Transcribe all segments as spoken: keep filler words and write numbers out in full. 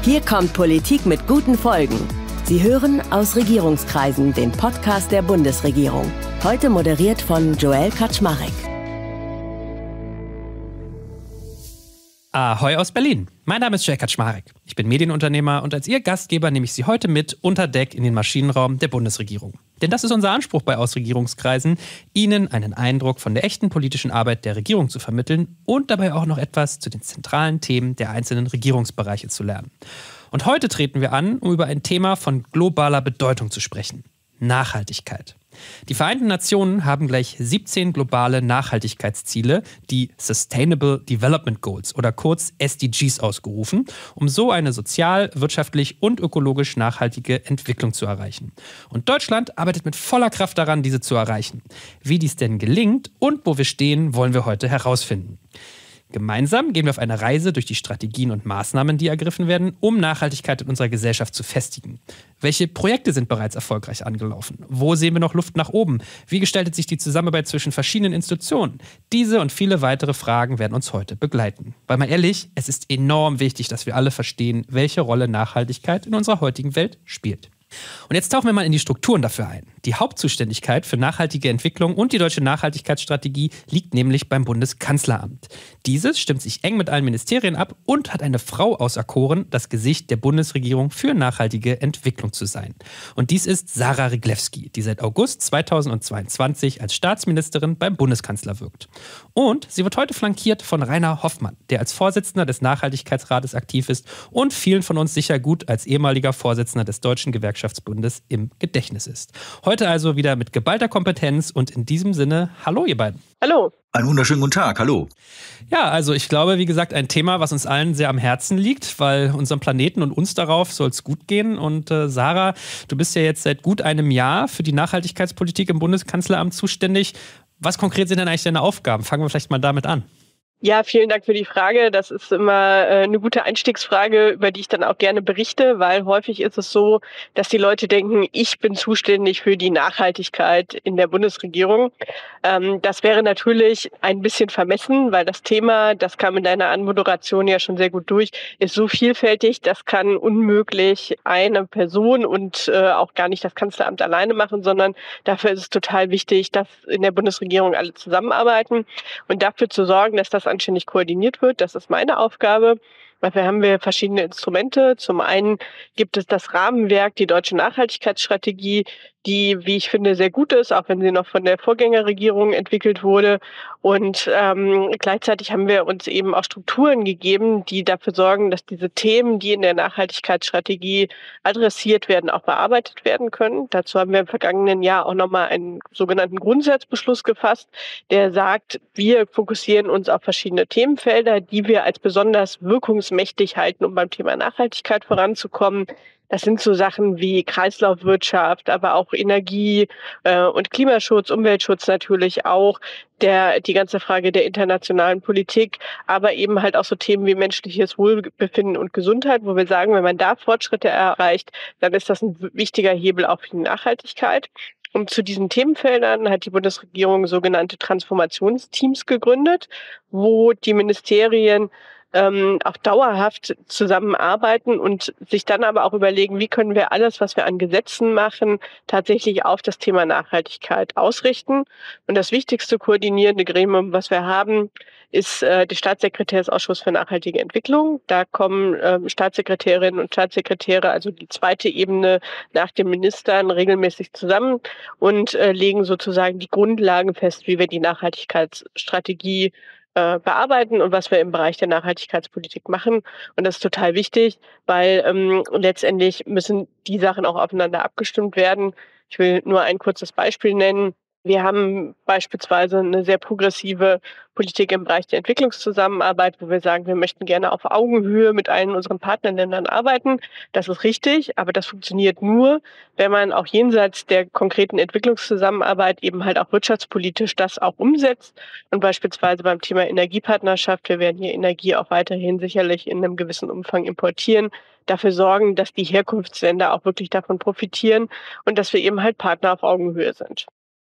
Hier kommt Politik mit guten Folgen. Sie hören aus Regierungskreisen den Podcast der Bundesregierung. Heute moderiert von Joel Kaczmarek. Ahoi aus Berlin. Mein Name ist Joel Kaczmarek. Ich bin Medienunternehmer und als Ihr Gastgeber nehme ich Sie heute mit unter Deck in den Maschinenraum der Bundesregierung. Denn das ist unser Anspruch bei Ausregierungskreisen, Ihnen einen Eindruck von der echten politischen Arbeit der Regierung zu vermitteln und dabei auch noch etwas zu den zentralen Themen der einzelnen Regierungsbereiche zu lernen. Und heute treten wir an, um über ein Thema von globaler Bedeutung zu sprechen: Nachhaltigkeit. Die Vereinten Nationen haben gleich siebzehn globale Nachhaltigkeitsziele, die Sustainable Development Goals oder kurz S D Gs, ausgerufen, um so eine sozial, wirtschaftlich und ökologisch nachhaltige Entwicklung zu erreichen. Und Deutschland arbeitet mit voller Kraft daran, diese zu erreichen. Wie dies denn gelingt und wo wir stehen, wollen wir heute herausfinden. Gemeinsam gehen wir auf eine Reise durch die Strategien und Maßnahmen, die ergriffen werden, um Nachhaltigkeit in unserer Gesellschaft zu festigen. Welche Projekte sind bereits erfolgreich angelaufen? Wo sehen wir noch Luft nach oben? Wie gestaltet sich die Zusammenarbeit zwischen verschiedenen Institutionen? Diese und viele weitere Fragen werden uns heute begleiten. Weil mal ehrlich, es ist enorm wichtig, dass wir alle verstehen, welche Rolle Nachhaltigkeit in unserer heutigen Welt spielt. Und jetzt tauchen wir mal in die Strukturen dafür ein. Die Hauptzuständigkeit für nachhaltige Entwicklung und die deutsche Nachhaltigkeitsstrategie liegt nämlich beim Bundeskanzleramt. Dieses stimmt sich eng mit allen Ministerien ab und hat eine Frau auserkoren, das Gesicht der Bundesregierung für nachhaltige Entwicklung zu sein. Und dies ist Sarah Wriglewski, die seit August zweitausendzweiundzwanzig als Staatsministerin beim Bundeskanzler wirkt. Und sie wird heute flankiert von Rainer Hoffmann, der als Vorsitzender des Nachhaltigkeitsrates aktiv ist und vielen von uns sicher gut als ehemaliger Vorsitzender des Deutschen Gewerkschaftsbundes im Gedächtnis ist. Heute also wieder mit geballter Kompetenz und in diesem Sinne, hallo ihr beiden. Hallo. Einen wunderschönen guten Tag, hallo. Ja, also ich glaube, wie gesagt, ein Thema, was uns allen sehr am Herzen liegt, weil unserem Planeten und uns darauf soll es gut gehen. Und äh, Sarah, du bist ja jetzt seit gut einem Jahr für die Nachhaltigkeitspolitik im Bundeskanzleramt zuständig. Was konkret sind denn eigentlich deine Aufgaben? Fangen wir vielleicht mal damit an. Ja, vielen Dank für die Frage. Das ist immer äh, eine gute Einstiegsfrage, über die ich dann auch gerne berichte, weil häufig ist es so, dass die Leute denken, ich bin zuständig für die Nachhaltigkeit in der Bundesregierung. Ähm, das wäre natürlich ein bisschen vermessen, weil das Thema, das kam in deiner Anmoderation ja schon sehr gut durch, ist so vielfältig, das kann unmöglich eine Person und äh, auch gar nicht das Kanzleramt alleine machen, sondern dafür ist es total wichtig, dass in der Bundesregierung alle zusammenarbeiten und dafür zu sorgen, dass das anständig koordiniert wird. Das ist meine Aufgabe. Dafür haben wir verschiedene Instrumente. Zum einen gibt es das Rahmenwerk, die deutsche Nachhaltigkeitsstrategie, die, wie ich finde, sehr gut ist, auch wenn sie noch von der Vorgängerregierung entwickelt wurde. Und ähm, gleichzeitig haben wir uns eben auch Strukturen gegeben, die dafür sorgen, dass diese Themen, die in der Nachhaltigkeitsstrategie adressiert werden, auch bearbeitet werden können. Dazu haben wir im vergangenen Jahr auch nochmal einen sogenannten Grundsatzbeschluss gefasst, der sagt, wir fokussieren uns auf verschiedene Themenfelder, die wir als besonders wirkungsmächtig halten, um beim Thema Nachhaltigkeit voranzukommen. Das sind so Sachen wie Kreislaufwirtschaft, aber auch Energie äh, und Klimaschutz, Umweltschutz natürlich auch, der die ganze Frage der internationalen Politik, aber eben halt auch so Themen wie menschliches Wohlbefinden und Gesundheit, wo wir sagen, wenn man da Fortschritte erreicht, dann ist das ein wichtiger Hebel auch für die Nachhaltigkeit. Und zu diesen Themenfeldern hat die Bundesregierung sogenannte Transformationsteams gegründet, wo die Ministerien ähm, auch dauerhaft zusammenarbeiten und sich dann aber auch überlegen, wie können wir alles, was wir an Gesetzen machen, tatsächlich auf das Thema Nachhaltigkeit ausrichten. Und das wichtigste koordinierende Gremium, was wir haben, ist äh, der Staatssekretärsausschuss für nachhaltige Entwicklung. Da kommen ähm, Staatssekretärinnen und Staatssekretäre, also die zweite Ebene nach den Ministern, regelmäßig zusammen und äh, legen sozusagen die Grundlagen fest, wie wir die Nachhaltigkeitsstrategie äh, bearbeiten und was wir im Bereich der Nachhaltigkeitspolitik machen. Und das ist total wichtig, weil ähm, letztendlich müssen die Sachen auch aufeinander abgestimmt werden. Ich will nur ein kurzes Beispiel nennen. Wir haben beispielsweise eine sehr progressive Politik im Bereich der Entwicklungszusammenarbeit, wo wir sagen, wir möchten gerne auf Augenhöhe mit allen unseren Partnerländern arbeiten. Das ist richtig, aber das funktioniert nur, wenn man auch jenseits der konkreten Entwicklungszusammenarbeit eben halt auch wirtschaftspolitisch das auch umsetzt. Und beispielsweise beim Thema Energiepartnerschaft, wir werden hier Energie auch weiterhin sicherlich in einem gewissen Umfang importieren, dafür sorgen, dass die Herkunftsländer auch wirklich davon profitieren und dass wir eben halt Partner auf Augenhöhe sind.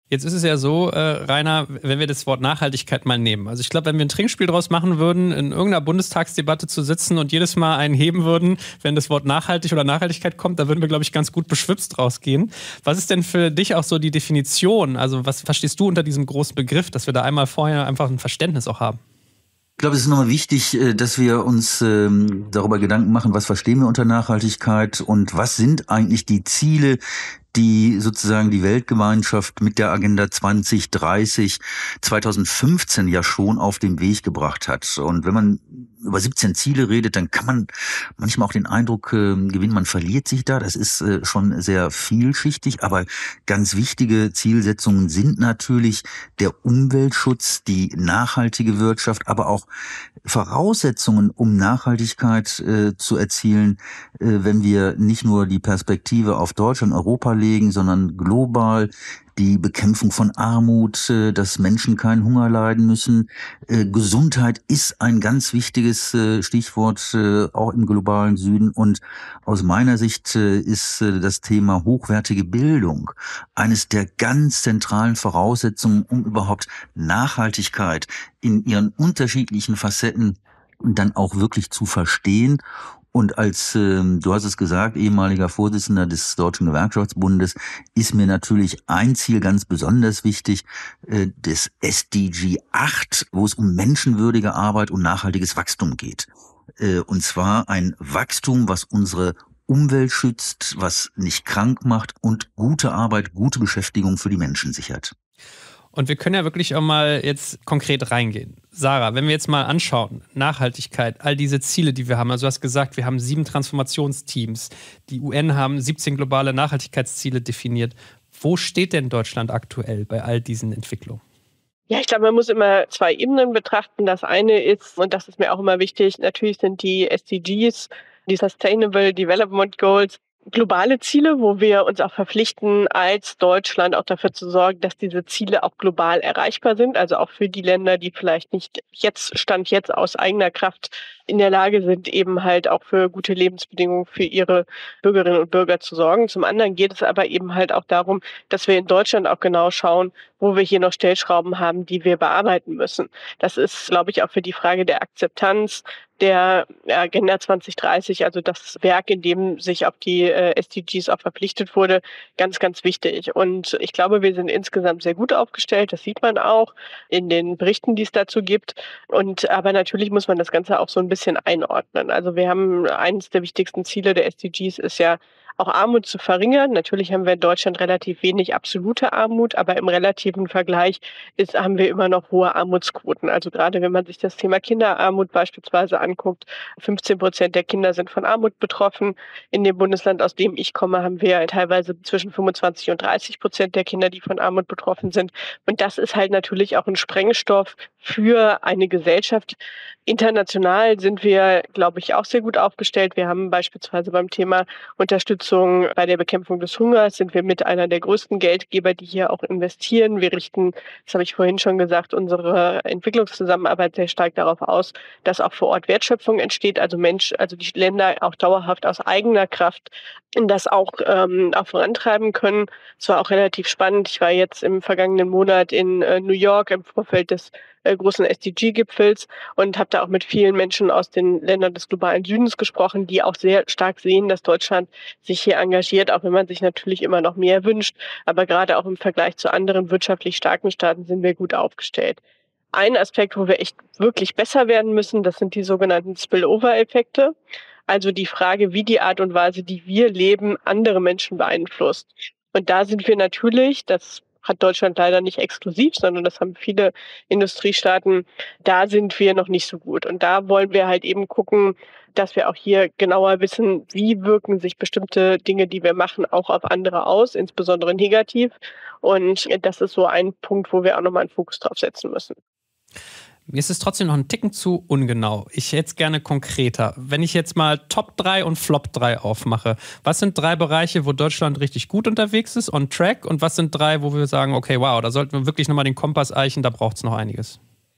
Jetzt ist es ja so, äh, Rainer, wenn wir das Wort Nachhaltigkeit mal nehmen. Also ich glaube, wenn wir ein Trinkspiel draus machen würden, in irgendeiner Bundestagsdebatte zu sitzen und jedes Mal einen heben würden, wenn das Wort nachhaltig oder Nachhaltigkeit kommt, da würden wir, glaube ich, ganz gut beschwipst rausgehen. Was ist denn für dich auch so die Definition? Also was verstehst du unter diesem großen Begriff, dass wir da einmal vorher einfach ein Verständnis auch haben? Ich glaube, es ist nochmal wichtig, dass wir uns ähm, darüber Gedanken machen, was verstehen wir unter Nachhaltigkeit und was sind eigentlich die Ziele, die sozusagen die Weltgemeinschaft mit der Agenda zwanzig dreißig zweitausendfünfzehn ja schon auf den Weg gebracht hat. Und wenn man über siebzehn Ziele redet, dann kann man manchmal auch den Eindruck äh, gewinnen, man verliert sich da. Das ist äh, schon sehr vielschichtig, aber ganz wichtige Zielsetzungen sind natürlich der Umweltschutz, die nachhaltige Wirtschaft, aber auch Voraussetzungen, um Nachhaltigkeit äh, zu erzielen, äh, wenn wir nicht nur die Perspektive auf Deutschland, Europa legen, sondern global die Bekämpfung von Armut, äh, dass Menschen keinen Hunger leiden müssen. Äh, Gesundheit ist ein ganz wichtiges äh, Stichwort, äh, auch im globalen Süden. Und aus meiner Sicht äh, ist äh, das Thema hochwertige Bildung eines der ganz zentralen Voraussetzungen, um überhaupt Nachhaltigkeit in ihren unterschiedlichen Facetten dann auch wirklich zu verstehen. Und als, äh, du hast es gesagt, ehemaliger Vorsitzender des Deutschen Gewerkschaftsbundes, ist mir natürlich ein Ziel ganz besonders wichtig, äh, des S D G acht, wo es um menschenwürdige Arbeit und nachhaltiges Wachstum geht. Äh, und zwar ein Wachstum, was unsere Umwelt schützt, was nicht krank macht und gute Arbeit, gute Beschäftigung für die Menschen sichert. Und wir können ja wirklich auch mal jetzt konkret reingehen. Sarah, wenn wir jetzt mal anschauen, Nachhaltigkeit, all diese Ziele, die wir haben. Also du hast gesagt, wir haben sieben Transformationsteams. Die U N haben siebzehn globale Nachhaltigkeitsziele definiert. Wo steht denn Deutschland aktuell bei all diesen Entwicklungen? Ja, ich glaube, man muss immer zwei Ebenen betrachten. Das eine ist, und das ist mir auch immer wichtig, natürlich sind die S D Gs, die Sustainable Development Goals, globale Ziele, wo wir uns auch verpflichten, als Deutschland auch dafür zu sorgen, dass diese Ziele auch global erreichbar sind. Also auch für die Länder, die vielleicht nicht jetzt, Stand jetzt aus eigener Kraft in der Lage sind, eben halt auch für gute Lebensbedingungen für ihre Bürgerinnen und Bürger zu sorgen. Zum anderen geht es aber eben halt auch darum, dass wir in Deutschland auch genau schauen, wo wir hier noch Stellschrauben haben, die wir bearbeiten müssen. Das ist, glaube ich, auch für die Frage der Akzeptanz der Agenda zwanzig dreißig, also das Werk, in dem sich auf die äh, S D Gs auch verpflichtet wurde, ganz, ganz wichtig. Und ich glaube, wir sind insgesamt sehr gut aufgestellt. Das sieht man auch in den Berichten, die es dazu gibt. Und aber natürlich muss man das Ganze auch so ein bisschen einordnen. Also wir haben eines der wichtigsten Ziele der S D Gs ist ja auch Armut zu verringern. Natürlich haben wir in Deutschland relativ wenig absolute Armut, aber im relativen Vergleich ist, haben wir immer noch hohe Armutsquoten. Also gerade wenn man sich das Thema Kinderarmut beispielsweise anguckt, fünfzehn Prozent der Kinder sind von Armut betroffen. In dem Bundesland, aus dem ich komme, haben wir teilweise zwischen fünfundzwanzig und dreißig Prozent der Kinder, die von Armut betroffen sind. Und das ist halt natürlich auch ein Sprengstoff für eine Gesellschaft. International sind wir, glaube ich, auch sehr gut aufgestellt. Wir haben beispielsweise beim Thema Unterstützung bei der Bekämpfung des Hungers sind wir mit einer der größten Geldgeber, die hier auch investieren. Wir richten, das habe ich vorhin schon gesagt, unsere Entwicklungszusammenarbeit sehr stark darauf aus, dass auch vor Ort Wertschöpfung entsteht, also Mensch, also die Länder auch dauerhaft aus eigener Kraft das auch, ähm, auch vorantreiben können. Es war auch relativ spannend. Ich war jetzt im vergangenen Monat in äh, New York im Vorfeld des äh, großen S D G-Gipfels und habe da auch mit vielen Menschen aus den Ländern des globalen Südens gesprochen, die auch sehr stark sehen, dass Deutschland sich hier engagiert, auch wenn man sich natürlich immer noch mehr wünscht. Aber gerade auch im Vergleich zu anderen wirtschaftlich starken Staaten sind wir gut aufgestellt. Ein Aspekt, wo wir echt wirklich besser werden müssen, das sind die sogenannten Spillover-Effekte. Also die Frage, wie die Art und Weise, die wir leben, andere Menschen beeinflusst. Und da sind wir natürlich, das hat Deutschland leider nicht exklusiv, sondern das haben viele Industriestaaten, da sind wir noch nicht so gut. Und da wollen wir halt eben gucken, dass wir auch hier genauer wissen, wie wirken sich bestimmte Dinge, die wir machen, auch auf andere aus, insbesondere negativ. Und das ist so ein Punkt, wo wir auch nochmal einen Fokus drauf setzen müssen. Mir ist es trotzdem noch ein Ticken zu ungenau. Ich hätte es gerne konkreter. Wenn ich jetzt mal Top drei und Flop drei aufmache, was sind drei Bereiche, wo Deutschland richtig gut unterwegs ist, on track? Und was sind drei, wo wir sagen, okay, wow, da sollten wir wirklich nochmal den Kompass eichen, da braucht es noch einiges?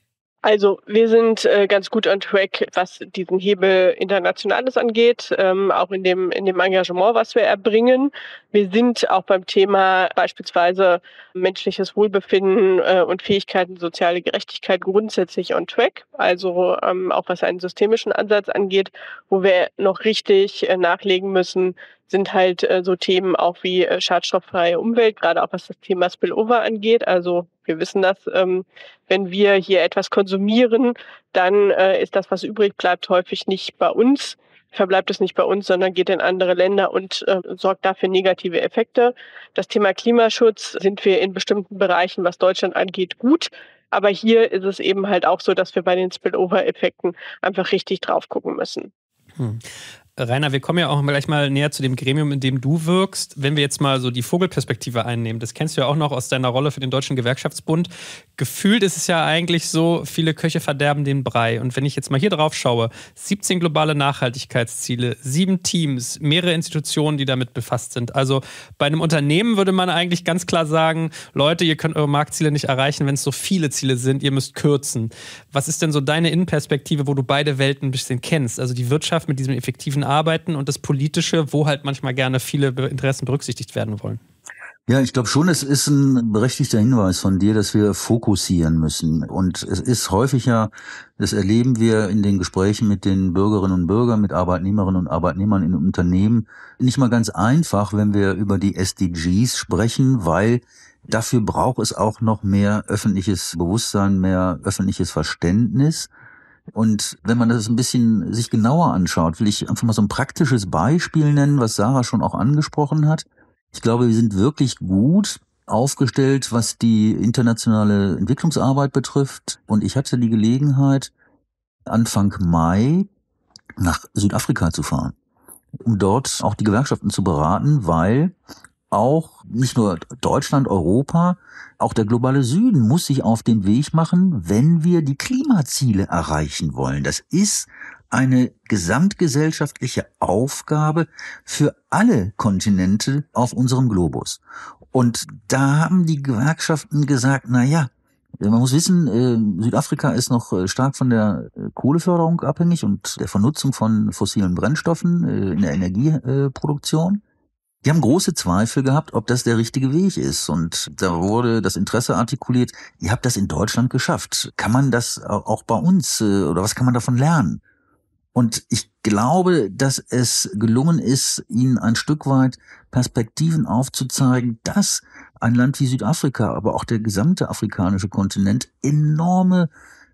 Also wir sind äh, ganz gut on track, was diesen Hebel Internationales angeht, ähm, auch in dem in dem Engagement, was wir erbringen. Wir sind auch beim Thema beispielsweise menschliches Wohlbefinden äh, und Fähigkeiten, soziale Gerechtigkeit grundsätzlich on track. Also ähm, auch was einen systemischen Ansatz angeht, wo wir noch richtig äh, nachlegen müssen, sind halt äh, so Themen auch wie äh, schadstofffreie Umwelt, gerade auch was das Thema Spillover angeht. Also wir wissen das, ähm, wenn wir hier etwas konsumieren, dann äh, ist das, was übrig bleibt, häufig nicht bei uns, verbleibt es nicht bei uns, sondern geht in andere Länder und äh, sorgt dafür negative Effekte. Das Thema Klimaschutz sind wir in bestimmten Bereichen, was Deutschland angeht, gut. Aber hier ist es eben halt auch so, dass wir bei den Spillover-Effekten einfach richtig drauf gucken müssen. Hm. Rainer, wir kommen ja auch gleich mal näher zu dem Gremium, in dem du wirkst. Wenn wir jetzt mal so die Vogelperspektive einnehmen, das kennst du ja auch noch aus deiner Rolle für den Deutschen Gewerkschaftsbund. Gefühlt ist es ja eigentlich so, viele Köche verderben den Brei. Und wenn ich jetzt mal hier drauf schaue, siebzehn globale Nachhaltigkeitsziele, sieben Teams, mehrere Institutionen, die damit befasst sind. Also bei einem Unternehmen würde man eigentlich ganz klar sagen, Leute, ihr könnt eure Marktziele nicht erreichen, wenn es so viele Ziele sind, ihr müsst kürzen. Was ist denn so deine Innenperspektive, wo du beide Welten ein bisschen kennst? Also die Wirtschaft mit diesem effektiven Arbeiten und das Politische, wo halt manchmal gerne viele Interessen berücksichtigt werden wollen. Ja, ich glaube schon, es ist ein berechtigter Hinweis von dir, dass wir fokussieren müssen. Und es ist häufig ja, das erleben wir in den Gesprächen mit den Bürgerinnen und Bürgern, mit Arbeitnehmerinnen und Arbeitnehmern in Unternehmen, nicht mal ganz einfach, wenn wir über die S D Gs sprechen, weil dafür braucht es auch noch mehr öffentliches Bewusstsein, mehr öffentliches Verständnis. Und wenn man das ein bisschen sich genauer anschaut, will ich einfach mal so ein praktisches Beispiel nennen, was Sarah schon auch angesprochen hat. Ich glaube, wir sind wirklich gut aufgestellt, was die internationale Entwicklungsarbeit betrifft. Und ich hatte die Gelegenheit, Anfang Mai nach Südafrika zu fahren, um dort auch die Gewerkschaften zu beraten, weil auch nicht nur Deutschland, Europa, auch der globale Süden muss sich auf den Weg machen, wenn wir die Klimaziele erreichen wollen. Das ist eine gesamtgesellschaftliche Aufgabe für alle Kontinente auf unserem Globus. Und da haben die Gewerkschaften gesagt, na ja, man muss wissen, Südafrika ist noch stark von der Kohleförderung abhängig und der Vernutzung von fossilen Brennstoffen in der Energieproduktion. Die haben große Zweifel gehabt, ob das der richtige Weg ist. Und da wurde das Interesse artikuliert, ihr habt das in Deutschland geschafft. Kann man das auch bei uns oder was kann man davon lernen? Und ich glaube, dass es gelungen ist, ihnen ein Stück weit Perspektiven aufzuzeigen, dass ein Land wie Südafrika, aber auch der gesamte afrikanische Kontinent enorme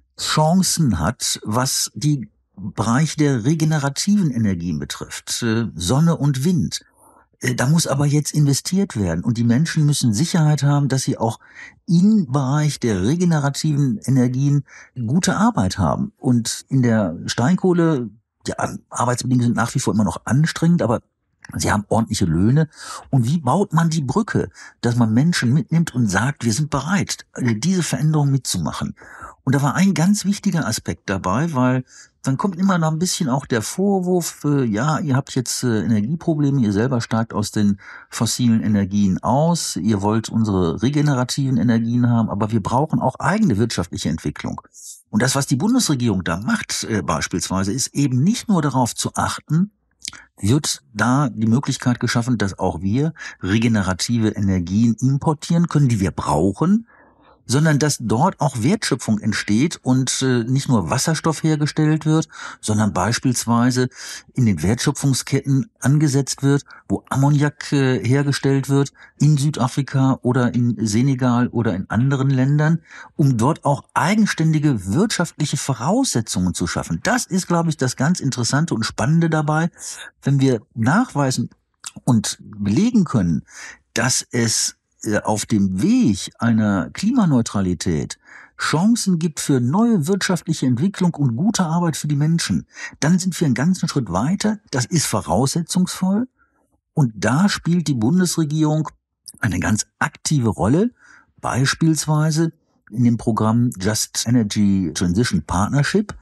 Chancen hat, was die Bereich der regenerativen Energien betrifft, Sonne und Wind. Da muss aber jetzt investiert werden und die Menschen müssen Sicherheit haben, dass sie auch im Bereich der regenerativen Energien gute Arbeit haben. Und in der Steinkohle, ja, Arbeitsbedingungen sind nach wie vor immer noch anstrengend, aber sie haben ordentliche Löhne. Und wie baut man die Brücke, dass man Menschen mitnimmt und sagt, wir sind bereit, diese Veränderung mitzumachen? Und da war ein ganz wichtiger Aspekt dabei, weil dann kommt immer noch ein bisschen auch der Vorwurf, äh, ja, ihr habt jetzt äh, Energieprobleme, ihr selber steigt aus den fossilen Energien aus, ihr wollt unsere regenerativen Energien haben, aber wir brauchen auch eigene wirtschaftliche Entwicklung. Und das, was die Bundesregierung da macht äh, beispielsweise, ist eben nicht nur darauf zu achten, wird da die Möglichkeit geschaffen, dass auch wir regenerative Energien importieren können, die wir brauchen, sondern dass dort auch Wertschöpfung entsteht und äh, nicht nur Wasserstoff hergestellt wird, sondern beispielsweise in den Wertschöpfungsketten angesetzt wird, wo Ammoniak äh, hergestellt wird in Südafrika oder in Senegal oder in anderen Ländern, um dort auch eigenständige wirtschaftliche Voraussetzungen zu schaffen. Das ist, glaube ich, das ganz Interessante und Spannende dabei, wenn wir nachweisen und belegen können, dass es auf dem Weg einer Klimaneutralität Chancen gibt für neue wirtschaftliche Entwicklung und gute Arbeit für die Menschen, dann sind wir einen ganzen Schritt weiter. Das ist voraussetzungsvoll. Und da spielt die Bundesregierung eine ganz aktive Rolle, beispielsweise in dem Programm Just Energy Transition Partnership,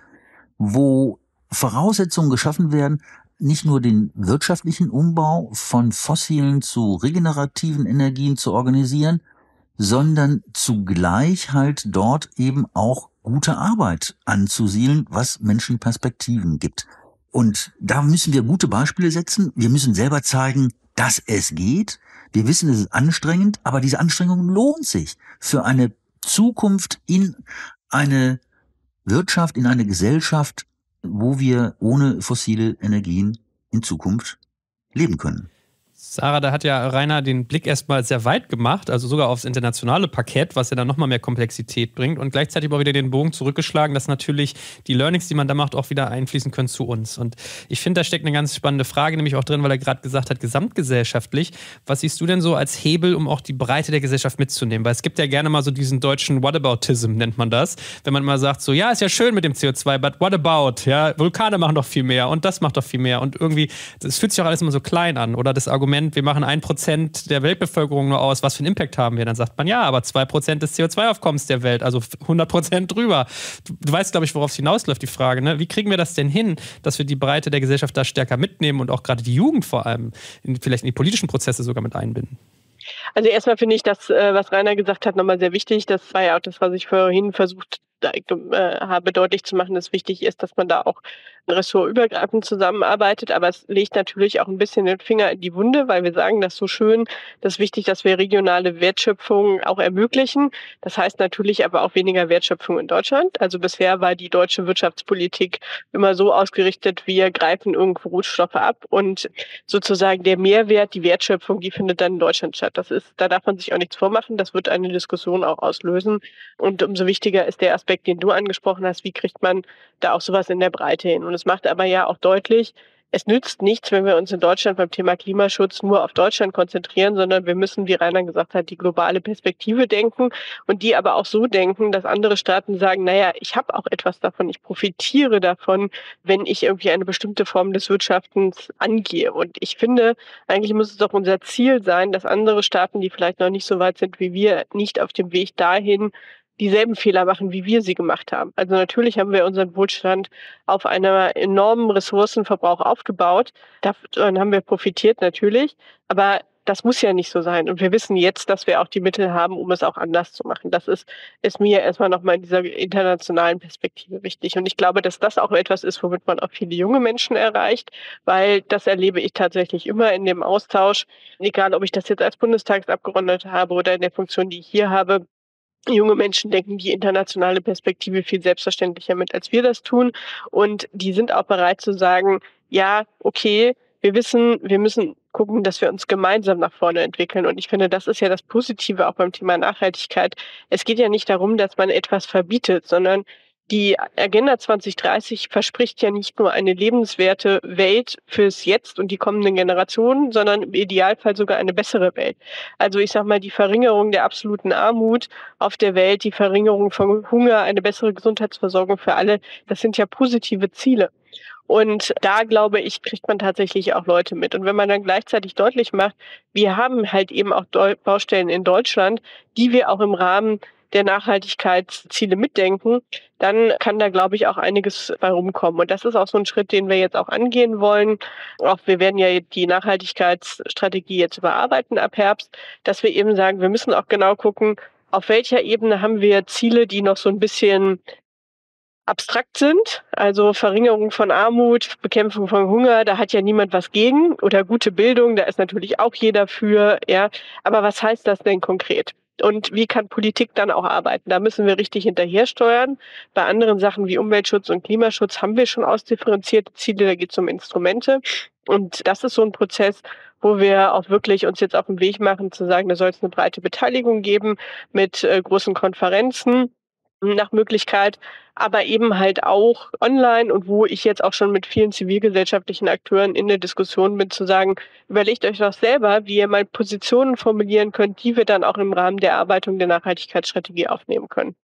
wo Voraussetzungen geschaffen werden, nicht nur den wirtschaftlichen Umbau von fossilen zu regenerativen Energien zu organisieren, sondern zugleich halt dort eben auch gute Arbeit anzusiedeln, was Menschen Perspektiven gibt. Und da müssen wir gute Beispiele setzen. Wir müssen selber zeigen, dass es geht. Wir wissen, es ist anstrengend, aber diese Anstrengung lohnt sich für eine Zukunft in eine Wirtschaft, in eine Gesellschaft, wo wir ohne fossile Energien in Zukunft leben können. Sarah, da hat ja Rainer den Blick erstmal sehr weit gemacht, also sogar aufs internationale Parkett, was ja dann nochmal mehr Komplexität bringt und gleichzeitig aber wieder den Bogen zurückgeschlagen, dass natürlich die Learnings, die man da macht, auch wieder einfließen können zu uns. Und ich finde, da steckt eine ganz spannende Frage, nämlich auch drin, weil er gerade gesagt hat, gesamtgesellschaftlich. Was siehst du denn so als Hebel, um auch die Breite der Gesellschaft mitzunehmen? Weil es gibt ja gerne mal so diesen deutschen Whataboutism, nennt man das, wenn man mal sagt, so, ja, ist ja schön mit dem C O zwei, but what about? Ja, Vulkane machen doch viel mehr und das macht doch viel mehr und irgendwie, das fühlt sich auch alles immer so klein an. Oder das Argument, wir machen ein Prozent der Weltbevölkerung nur aus, was für einen Impact haben wir? Dann sagt man, ja, aber zwei Prozent des C O zwei Aufkommens der Welt, also hundert Prozent drüber. Du, du weißt, glaube ich, worauf es hinausläuft, die Frage. Ne? Wie kriegen wir das denn hin, dass wir die Breite der Gesellschaft da stärker mitnehmen und auch gerade die Jugend vor allem in, vielleicht in die politischen Prozesse sogar mit einbinden? Also erstmal finde ich das, was Rainer gesagt hat, nochmal sehr wichtig. Das war ja auch das, was ich vorhin versucht habe deutlich zu machen, dass wichtig ist, dass man da auch ressortübergreifend zusammenarbeitet, aber es legt natürlich auch ein bisschen den Finger in die Wunde, weil wir sagen das so schön, das ist wichtig, dass wir regionale Wertschöpfung auch ermöglichen. Das heißt natürlich aber auch weniger Wertschöpfung in Deutschland. Also bisher war die deutsche Wirtschaftspolitik immer so ausgerichtet, wir greifen irgendwo Rohstoffe ab und sozusagen der Mehrwert, die Wertschöpfung, die findet dann in Deutschland statt. Das ist, da darf man sich auch nichts vormachen, das wird eine Diskussion auch auslösen und umso wichtiger ist der Aspekt, den du angesprochen hast, wie kriegt man da auch sowas in der Breite hin. Und es macht aber ja auch deutlich, es nützt nichts, wenn wir uns in Deutschland beim Thema Klimaschutz nur auf Deutschland konzentrieren, sondern wir müssen, wie Rainer gesagt hat, die globale Perspektive denken und die aber auch so denken, dass andere Staaten sagen, naja, ich habe auch etwas davon, ich profitiere davon, wenn ich irgendwie eine bestimmte Form des Wirtschaftens angehe. Und ich finde, eigentlich muss es doch unser Ziel sein, dass andere Staaten, die vielleicht noch nicht so weit sind wie wir, nicht auf dem Weg dahin dieselben Fehler machen, wie wir sie gemacht haben. Also natürlich haben wir unseren Wohlstand auf einem enormen Ressourcenverbrauch aufgebaut. Davon haben wir profitiert natürlich, aber das muss ja nicht so sein. Und wir wissen jetzt, dass wir auch die Mittel haben, um es auch anders zu machen. Das ist, ist mir erstmal nochmal in dieser internationalen Perspektive wichtig. Und ich glaube, dass das auch etwas ist, womit man auch viele junge Menschen erreicht, weil das erlebe ich tatsächlich immer in dem Austausch, egal ob ich das jetzt als Bundestagsabgeordnete habe oder in der Funktion, die ich hier habe. Junge Menschen denken die internationale Perspektive viel selbstverständlicher mit, als wir das tun. Und die sind auch bereit zu sagen, ja, okay, wir wissen, wir müssen gucken, dass wir uns gemeinsam nach vorne entwickeln. Und ich finde, das ist ja das Positive auch beim Thema Nachhaltigkeit. Es geht ja nicht darum, dass man etwas verbietet, sondern die Agenda zwanzig dreißig verspricht ja nicht nur eine lebenswerte Welt fürs Jetzt und die kommenden Generationen, sondern im Idealfall sogar eine bessere Welt. Also ich sag mal, die Verringerung der absoluten Armut auf der Welt, die Verringerung von Hunger, eine bessere Gesundheitsversorgung für alle, das sind ja positive Ziele. Und da, glaube ich, kriegt man tatsächlich auch Leute mit. Und wenn man dann gleichzeitig deutlich macht, wir haben halt eben auch Baustellen in Deutschland, die wir auch im Rahmen der Nachhaltigkeitsziele mitdenken, dann kann da, glaube ich, auch einiges bei rumkommen. Und das ist auch so ein Schritt, den wir jetzt auch angehen wollen. Auch wir werden ja die Nachhaltigkeitsstrategie jetzt überarbeiten ab Herbst, dass wir eben sagen, wir müssen auch genau gucken, auf welcher Ebene haben wir Ziele, die noch so ein bisschen abstrakt sind, also Verringerung von Armut, Bekämpfung von Hunger, da hat ja niemand was gegen, oder gute Bildung, da ist natürlich auch jeder für, ja. Aber was heißt das denn konkret? Und wie kann Politik dann auch arbeiten? Da müssen wir richtig hinterhersteuern. Bei anderen Sachen wie Umweltschutz und Klimaschutz haben wir schon ausdifferenzierte Ziele, da geht es um Instrumente. Und das ist so ein Prozess, wo wir auch wirklich uns jetzt auf den Weg machen, zu sagen, da soll es eine breite Beteiligung geben mit äh, großen Konferenzen nach Möglichkeit, aber eben halt auch online und wo ich jetzt auch schon mit vielen zivilgesellschaftlichen Akteuren in der Diskussion bin, zu sagen, überlegt euch doch selber, wie ihr mal Positionen formulieren könnt, die wir dann auch im Rahmen der Erarbeitung der Nachhaltigkeitsstrategie aufnehmen können.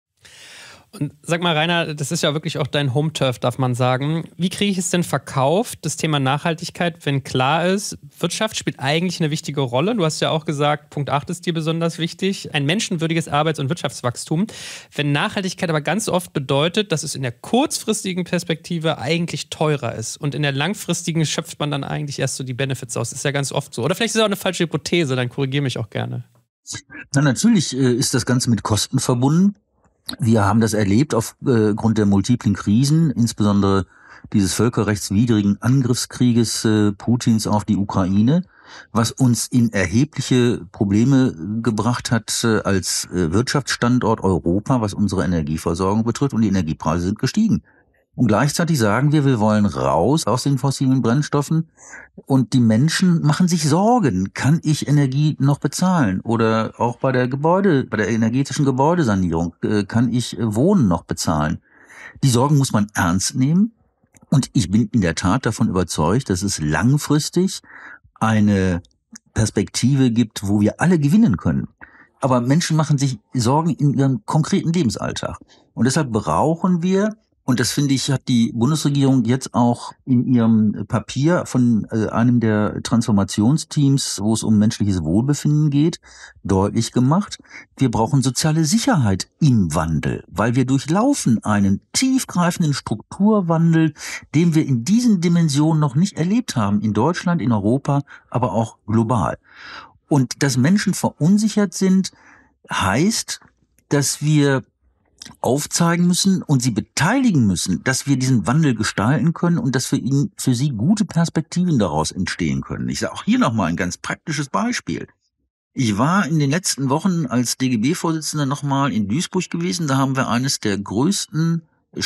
Und sag mal, Rainer, das ist ja wirklich auch dein Home-Turf, darf man sagen. Wie kriege ich es denn verkauft, das Thema Nachhaltigkeit, wenn klar ist, Wirtschaft spielt eigentlich eine wichtige Rolle? Du hast ja auch gesagt, Punkt acht ist dir besonders wichtig, ein menschenwürdiges Arbeits- und Wirtschaftswachstum. Wenn Nachhaltigkeit aber ganz oft bedeutet, dass es in der kurzfristigen Perspektive eigentlich teurer ist und in der langfristigen schöpft man dann eigentlich erst so die Benefits aus. Das ist ja ganz oft so. Oder vielleicht ist es auch eine falsche Hypothese, dann korrigiere mich auch gerne. Na, natürlich äh, ist das Ganze mit Kosten verbunden. Wir haben das erlebt aufgrund der multiplen Krisen, insbesondere dieses völkerrechtswidrigen Angriffskrieges äh, Putins auf die Ukraine, was uns in erhebliche Probleme gebracht hat äh, als äh, Wirtschaftsstandort Europa, was unsere Energieversorgung betrifft, und die Energiepreise sind gestiegen. Und gleichzeitig sagen wir, wir wollen raus aus den fossilen Brennstoffen, und die Menschen machen sich Sorgen. Kann ich Energie noch bezahlen? Oder auch bei der Gebäude, bei der energetischen Gebäudesanierung, äh, kann ich äh, Wohnen noch bezahlen? Die Sorgen muss man ernst nehmen. Und ich bin in der Tat davon überzeugt, dass es langfristig eine Perspektive gibt, wo wir alle gewinnen können. Aber Menschen machen sich Sorgen in ihrem konkreten Lebensalltag. Und deshalb brauchen wir, und das finde ich, hat die Bundesregierung jetzt auch in ihrem Papier von äh, einem der Transformationsteams, wo es um menschliches Wohlbefinden geht, deutlich gemacht. Wir brauchen soziale Sicherheit im Wandel, weil wir durchlaufen einen tiefgreifenden Strukturwandel, den wir in diesen Dimensionen noch nicht erlebt haben, in Deutschland, in Europa, aber auch global. Und dass Menschen verunsichert sind, heißt, dass wir aufzeigen müssen und sie beteiligen müssen, dass wir diesen Wandel gestalten können und dass für ihn, für sie gute Perspektiven daraus entstehen können. Ich sage auch hier nochmal ein ganz praktisches Beispiel. Ich war in den letzten Wochen als D G B-Vorsitzender nochmal in Duisburg gewesen. Da haben wir eines der größten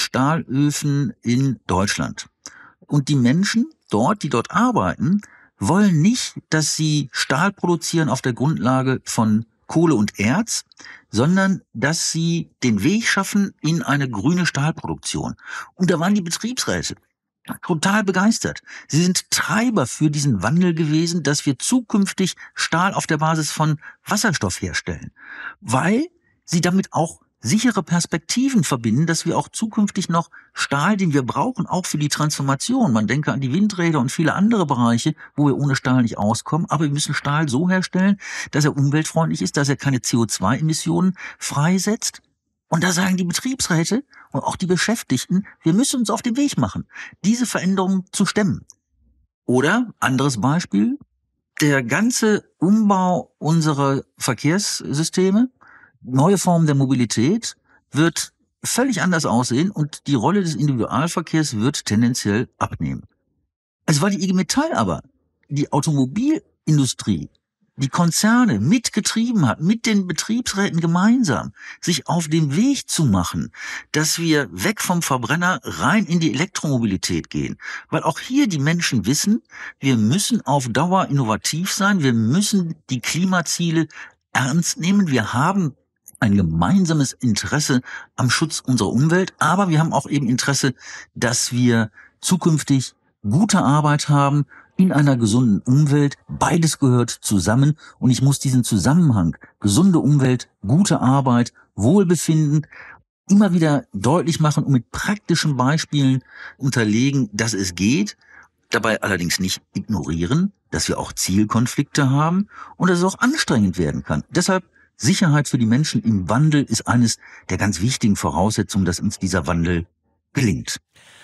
Stahlöfen in Deutschland. Und die Menschen dort, die dort arbeiten, wollen nicht, dass sie Stahl produzieren auf der Grundlage von Kohle und Erz, sondern dass sie den Weg schaffen in eine grüne Stahlproduktion. Und da waren die Betriebsräte total begeistert. Sie sind Treiber für diesen Wandel gewesen, dass wir zukünftig Stahl auf der Basis von Wasserstoff herstellen, weil sie damit auch sichere Perspektiven verbinden, dass wir auch zukünftig noch Stahl, den wir brauchen, auch für die Transformation. Man denke an die Windräder und viele andere Bereiche, wo wir ohne Stahl nicht auskommen. Aber wir müssen Stahl so herstellen, dass er umweltfreundlich ist, dass er keine C O zwei Emissionen freisetzt. Und da sagen die Betriebsräte und auch die Beschäftigten, wir müssen uns auf den Weg machen, diese Veränderungen zu stemmen. Oder, anderes Beispiel, der ganze Umbau unserer Verkehrssysteme, neue Formen der Mobilität, wird völlig anders aussehen und die Rolle des Individualverkehrs wird tendenziell abnehmen. Also weil die I G Metall aber die Automobilindustrie, die Konzerne mitgetrieben hat, mit den Betriebsräten gemeinsam, sich auf den Weg zu machen, dass wir weg vom Verbrenner rein in die Elektromobilität gehen. Weil auch hier die Menschen wissen, wir müssen auf Dauer innovativ sein, wir müssen die Klimaziele ernst nehmen, wir haben ein gemeinsames Interesse am Schutz unserer Umwelt, aber wir haben auch eben Interesse, dass wir zukünftig gute Arbeit haben in einer gesunden Umwelt. Beides gehört zusammen und ich muss diesen Zusammenhang gesunde Umwelt, gute Arbeit, Wohlbefinden immer wieder deutlich machen und mit praktischen Beispielen unterlegen, dass es geht, dabei allerdings nicht ignorieren, dass wir auch Zielkonflikte haben und dass es auch anstrengend werden kann. Deshalb Sicherheit für die Menschen im Wandel ist eines der ganz wichtigen Voraussetzungen, dass uns dieser Wandel gelingt.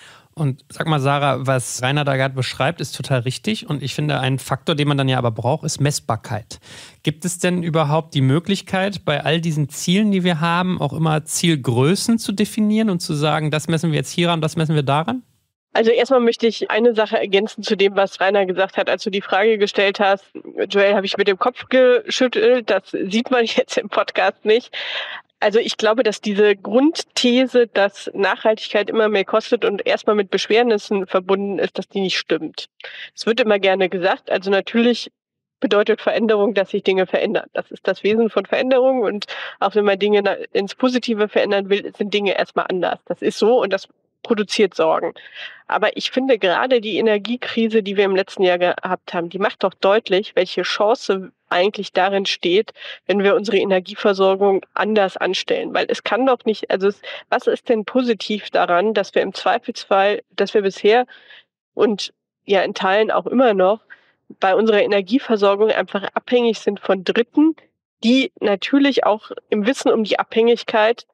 Und sag mal, Sarah, was Rainer da gerade beschreibt, ist total richtig. Und ich finde, ein Faktor, den man dann ja aber braucht, ist Messbarkeit. Gibt es denn überhaupt die Möglichkeit, bei all diesen Zielen, die wir haben, auch immer Zielgrößen zu definieren und zu sagen, das messen wir jetzt hieran, das messen wir daran? Also erstmal möchte ich eine Sache ergänzen zu dem, was Rainer gesagt hat, als du die Frage gestellt hast. Joel, habe ich mit dem Kopf geschüttelt, das sieht man jetzt im Podcast nicht. Also ich glaube, dass diese Grundthese, dass Nachhaltigkeit immer mehr kostet und erstmal mit Beschwernissen verbunden ist, dass die nicht stimmt. Es wird immer gerne gesagt, also natürlich bedeutet Veränderung, dass sich Dinge verändern. Das ist das Wesen von Veränderung und auch wenn man Dinge ins Positive verändern will, sind Dinge erstmal anders. Das ist so und das produziert Sorgen. Aber ich finde gerade die Energiekrise, die wir im letzten Jahr gehabt haben, die macht doch deutlich, welche Chance eigentlich darin steht, wenn wir unsere Energieversorgung anders anstellen. Weil es kann doch nicht, also es, was ist denn positiv daran, dass wir im Zweifelsfall, dass wir bisher und ja in Teilen auch immer noch bei unserer Energieversorgung einfach abhängig sind von Dritten, die natürlich auch im Wissen um die Abhängigkeit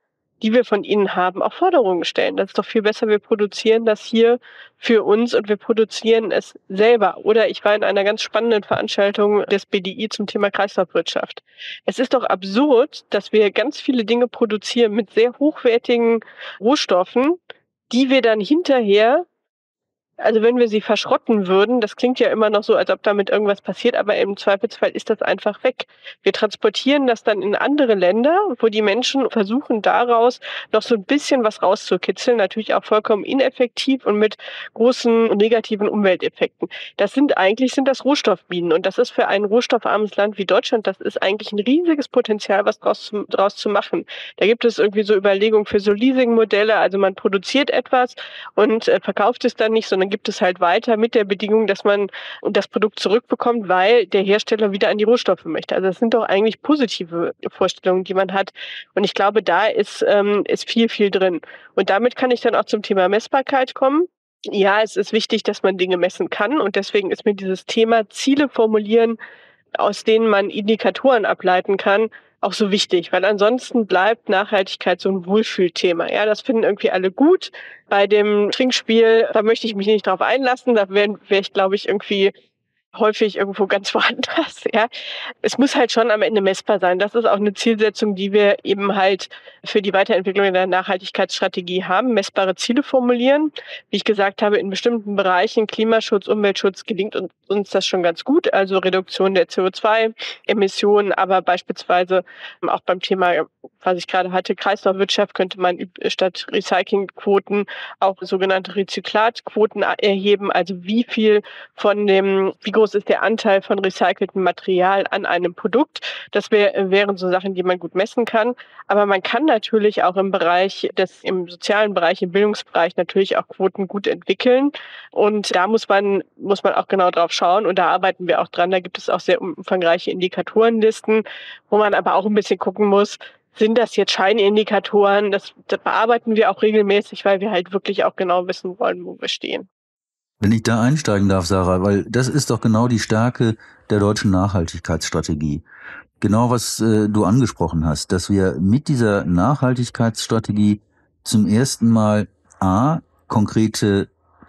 die wir von ihnen haben, auch Forderungen stellen. Das ist doch viel besser, wir produzieren das hier für uns und wir produzieren es selber. Oder ich war in einer ganz spannenden Veranstaltung des B D I zum Thema Kreislaufwirtschaft. Es ist doch absurd, dass wir ganz viele Dinge produzieren mit sehr hochwertigen Rohstoffen, die wir dann hinterher, also wenn wir sie verschrotten würden, das klingt ja immer noch so, als ob damit irgendwas passiert, aber im Zweifelsfall ist das einfach weg. Wir transportieren das dann in andere Länder, wo die Menschen versuchen, daraus noch so ein bisschen was rauszukitzeln, natürlich auch vollkommen ineffektiv und mit großen negativen Umwelteffekten. Das sind eigentlich, sind das Rohstoffminen und das ist für ein rohstoffarmes Land wie Deutschland, das ist eigentlich ein riesiges Potenzial, was draus zu, draus zu machen. Da gibt es irgendwie so Überlegungen für so Leasingmodelle, also man produziert etwas und äh, verkauft es dann nicht, sondern gibt es halt weiter mit der Bedingung, dass man das Produkt zurückbekommt, weil der Hersteller wieder an die Rohstoffe möchte. Also das sind doch eigentlich positive Vorstellungen, die man hat. Und ich glaube, da ist, ähm, ist viel, viel drin. Und damit kann ich dann auch zum Thema Messbarkeit kommen. Ja, es ist wichtig, dass man Dinge messen kann. Und deswegen ist mir dieses Thema Ziele formulieren, aus denen man Indikatoren ableiten kann, auch so wichtig, weil ansonsten bleibt Nachhaltigkeit so ein Wohlfühlthema. Ja, das finden irgendwie alle gut. Bei dem Trinkspiel, da möchte ich mich nicht drauf einlassen, da wäre wär ich, glaube ich, irgendwie häufig irgendwo ganz woanders. Ja, es muss halt schon am Ende messbar sein. Das ist auch eine Zielsetzung, die wir eben halt für die Weiterentwicklung der Nachhaltigkeitsstrategie haben. Messbare Ziele formulieren. Wie ich gesagt habe, in bestimmten Bereichen Klimaschutz, Umweltschutz gelingt uns das schon ganz gut. Also Reduktion der C O zwei Emissionen, aber beispielsweise auch beim Thema, was ich gerade hatte, Kreislaufwirtschaft, könnte man statt Recyclingquoten auch sogenannte Rezyklatquoten erheben. Also wie viel von dem, wie groß ist der Anteil von recyceltem Material an einem Produkt. Das wär, wären so Sachen, die man gut messen kann. Aber man kann natürlich auch im Bereich des, im sozialen Bereich, im Bildungsbereich natürlich auch Quoten gut entwickeln. Und da muss man, muss man auch genau drauf schauen. Und da arbeiten wir auch dran. Da gibt es auch sehr umfangreiche Indikatorenlisten, wo man aber auch ein bisschen gucken muss, sind das jetzt Scheinindikatoren? Das, das bearbeiten wir auch regelmäßig, weil wir halt wirklich auch genau wissen wollen, wo wir stehen. Wenn ich da einsteigen darf, Sarah, weil das ist doch genau die Stärke der deutschen Nachhaltigkeitsstrategie. Genau was äh, du angesprochen hast, dass wir mit dieser Nachhaltigkeitsstrategie zum ersten Mal a. konkrete,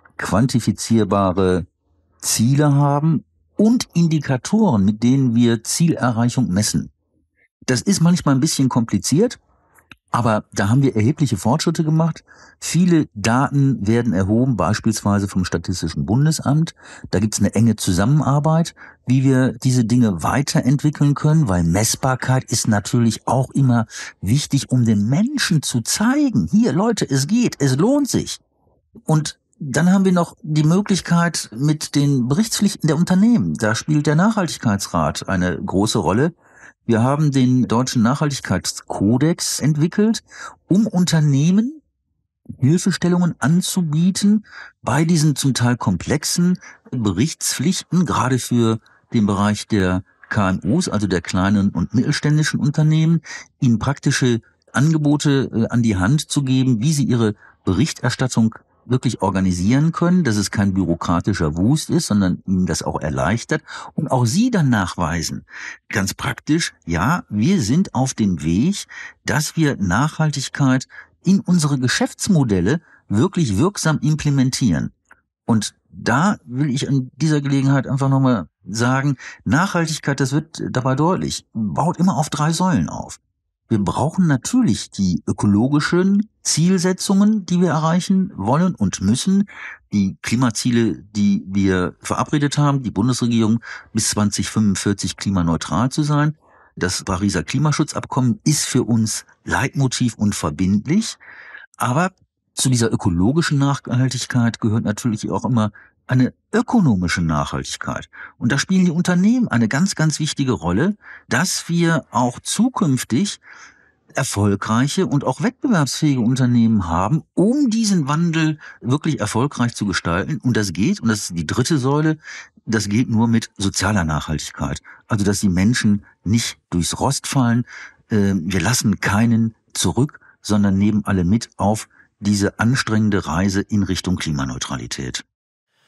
quantifizierbare Ziele haben und Indikatoren, mit denen wir Zielerreichung messen. Das ist manchmal ein bisschen kompliziert, aber da haben wir erhebliche Fortschritte gemacht. Viele Daten werden erhoben, beispielsweise vom Statistischen Bundesamt. Da gibt es eine enge Zusammenarbeit, wie wir diese Dinge weiterentwickeln können, weil Messbarkeit ist natürlich auch immer wichtig, um den Menschen zu zeigen, hier Leute, es geht, es lohnt sich. Und dann haben wir noch die Möglichkeit mit den Berichtspflichten der Unternehmen. Da spielt der Nachhaltigkeitsrat eine große Rolle. Wir haben den deutschen Nachhaltigkeitskodex entwickelt, um Unternehmen Hilfestellungen anzubieten bei diesen zum Teil komplexen Berichtspflichten, gerade für den Bereich der K M Us, also der kleinen und mittelständischen Unternehmen, ihnen praktische Angebote an die Hand zu geben, wie sie ihre Berichterstattung wirklich organisieren können, dass es kein bürokratischer Wust ist, sondern ihnen das auch erleichtert und auch sie dann nachweisen, ganz praktisch, ja, wir sind auf dem Weg, dass wir Nachhaltigkeit in unsere Geschäftsmodelle wirklich wirksam implementieren. Und da will ich an dieser Gelegenheit einfach nochmal sagen, Nachhaltigkeit, das wird dabei deutlich, baut immer auf drei Säulen auf. Wir brauchen natürlich die ökologischen Zielsetzungen, die wir erreichen wollen und müssen. Die Klimaziele, die wir verabredet haben, die Bundesregierung bis zwanzig fünfundvierzig klimaneutral zu sein. Das Pariser Klimaschutzabkommen ist für uns Leitmotiv und verbindlich. Aber zu dieser ökologischen Nachhaltigkeit gehört natürlich auch immer eine ökonomische Nachhaltigkeit. Und da spielen die Unternehmen eine ganz, ganz wichtige Rolle, dass wir auch zukünftig erfolgreiche und auch wettbewerbsfähige Unternehmen haben, um diesen Wandel wirklich erfolgreich zu gestalten. Und das geht, und das ist die dritte Säule, das geht nur mit sozialer Nachhaltigkeit. Also, dass die Menschen nicht durchs Rost fallen. Wir lassen keinen zurück, sondern nehmen alle mit auf diese anstrengende Reise in Richtung Klimaneutralität.